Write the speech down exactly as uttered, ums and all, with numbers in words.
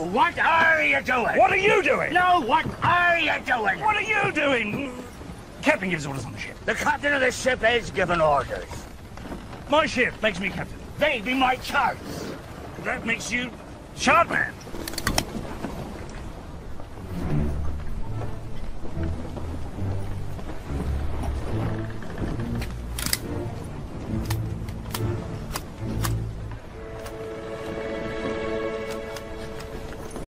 what are you doing? What are you doing? No, what are you doing? What are you doing? Captain gives orders on the ship. The captain of the ship is giving orders. My ship makes me captain. They be my charts. That makes you chart man.